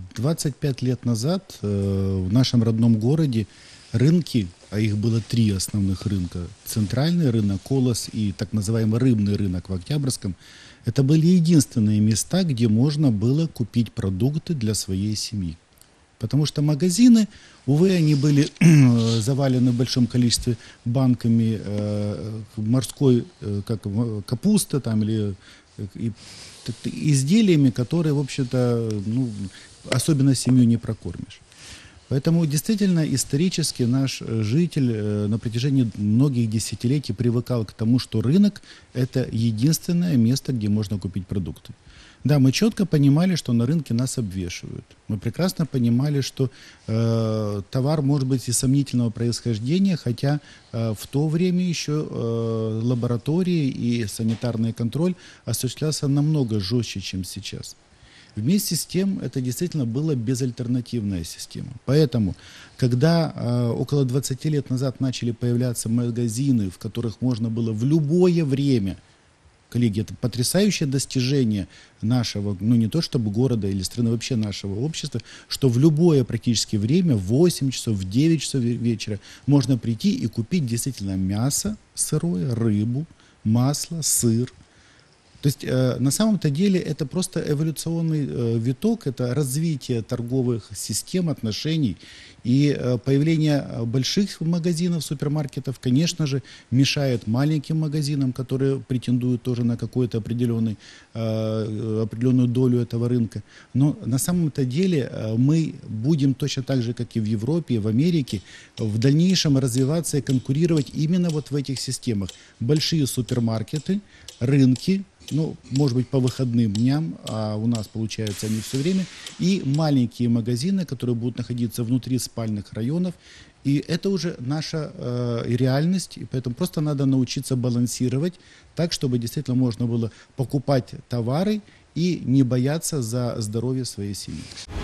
25 лет назад в нашем родном городе рынки, а их было 3 основных рынка, центральный рынок, Колос и так называемый рыбный рынок в Октябрьском, это были единственные места, где можно было купить продукты для своей семьи. Потому что магазины, увы, они были завалены в большом количестве банками морской капусты там, или изделиями, которые, в общем-то, особенно семью не прокормишь. Поэтому действительно исторически наш житель на протяжении многих десятилетий привыкал к тому, что рынок – это единственное место, где можно купить продукты. Да, мы четко понимали, что на рынке нас обвешивают. Мы прекрасно понимали, что товар может быть и сомнительного происхождения, хотя в то время еще лаборатории и санитарный контроль осуществлялся намного жестче, чем сейчас. Вместе с тем, это действительно была безальтернативная система. Поэтому, когда около 20 лет назад начали появляться магазины, в которых можно было в любое время, коллеги, это потрясающее достижение нашего, не то чтобы города или страны, вообще нашего общества, что в любое практически время, в 8 часов, в 9 часов вечера можно прийти и купить действительно мясо сырое, рыбу, масло, сыр. То есть на самом-то деле это просто эволюционный виток, это развитие торговых систем, отношений. И появление больших магазинов, супермаркетов, конечно же, мешает маленьким магазинам, которые претендуют тоже на какую-то определенную долю этого рынка. Но на самом-то деле мы будем точно так же, как и в Европе, и в Америке, в дальнейшем развиваться и конкурировать именно вот в этих системах. Большие супермаркеты, рынки, может быть, по выходным дням, а у нас, получается, они все время, и маленькие магазины, которые будут находиться внутри спальных районов. И это уже наша реальность, и поэтому просто надо научиться балансировать так, чтобы действительно можно было покупать товары и не бояться за здоровье своей семьи.